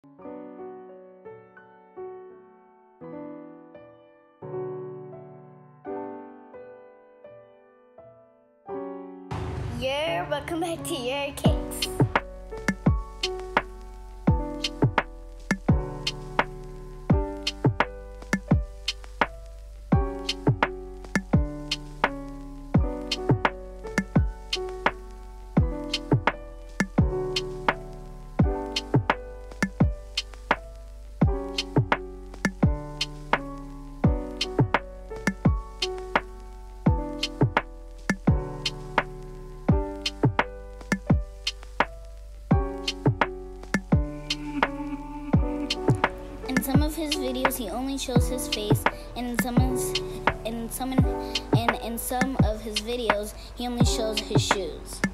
Welcome back to Your Cakes. In some of his videos, he only shows his face, and in some of his videos, he only shows his shoes.